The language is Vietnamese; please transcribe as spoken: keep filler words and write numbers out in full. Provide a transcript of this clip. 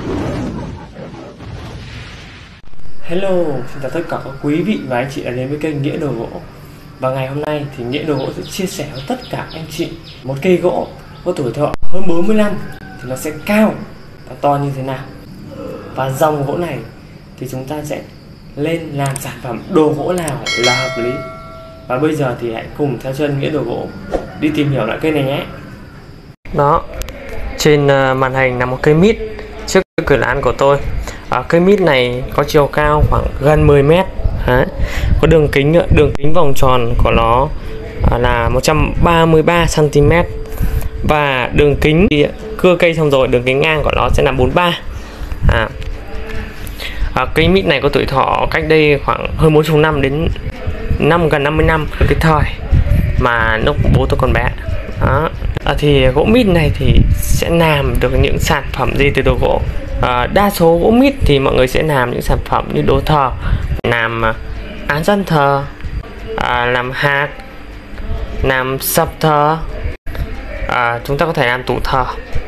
Hello, xin chào tất cả các quý vị và anh chị đã đến với kênh Nghĩa Đồ Gỗ. Và ngày hôm nay thì Nghĩa Đồ Gỗ sẽ chia sẻ với tất cả anh chị một cây gỗ có tuổi thọ hơn bốn mươi năm thì nó sẽ cao và to như thế nào. Và dòng gỗ này thì chúng ta sẽ lên làm sản phẩm đồ gỗ nào là hợp lý. Và bây giờ thì hãy cùng theo chân Nghĩa Đồ Gỗ đi tìm hiểu lại cây này nhé. Đó, trên màn hình là một cây mít trước cửa lán của tôi. À, cây mít này có chiều cao khoảng gần mười mét. Đấy. Có đường kính đường kính vòng tròn của nó là một trăm ba mươi ba xăng ti mét. Và đường kính thì cưa cây xong rồi đường kính ngang của nó sẽ là bốn mươi ba. À. À, cây mít này có tuổi thọ cách đây khoảng hơn bốn mươi năm đến năm gần năm mươi năm, cái thời mà lúc bố tôi còn bé. Đó. À, thì gỗ mít này thì sẽ làm được những sản phẩm gì từ đồ gỗ? À, đa số gỗ mít thì mọi người sẽ làm những sản phẩm như đồ thờ, làm án dân thờ, à, làm hạc, làm sập thờ, à, chúng ta có thể làm tủ thờ.